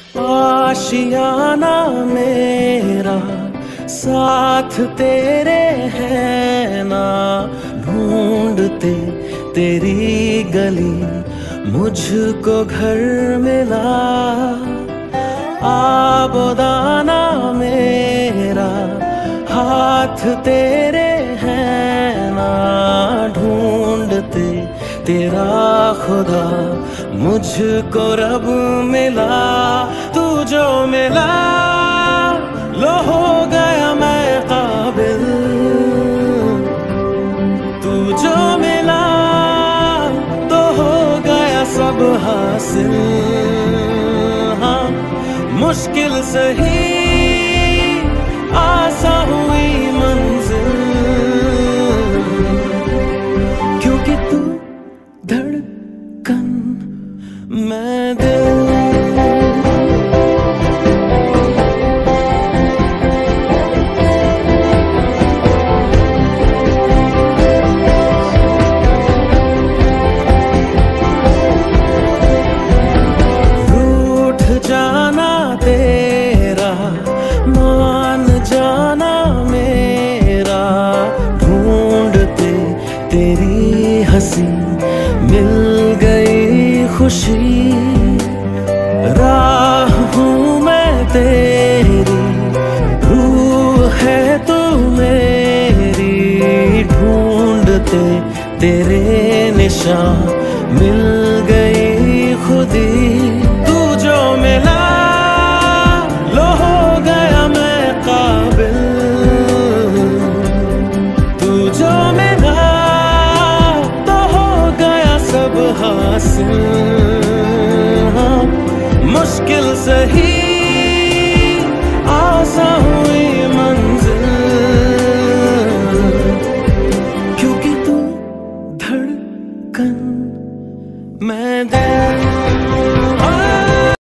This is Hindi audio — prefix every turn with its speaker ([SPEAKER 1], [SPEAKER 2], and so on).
[SPEAKER 1] आशियाना मेरा साथ तेरे है ना, ढूंढते तेरी गली मुझको घर मिला। आबोदाना मेरा हाथ तेरे है ना, ढूंढते तेरा खुदा मुझको रब मिला। तू जो मिला लो हो गया मैं काबिल, तू जो मिला तो हो गया सब हासिल। हाँ मुश्किल सही आसा हुई मंजिल, क्योंकि तू धड़कन मैं दिल। रूठ जाना तेरा मान जाना मेरा, ढूंढते तेरी हंसी मिल गई खुशी। राह हूँ मैं तेरी, रूह है तू मेरी, ढूंढते तेरे निशान मिल गई खुदी। तू जो मिला लो हो गया मैं काबिल, तू जो मिला तो हो गया सब हासिल। हाँ, मुश्किल सही आसा हुई मंजिल, क्योंकि तू धड़कन मैं दिल।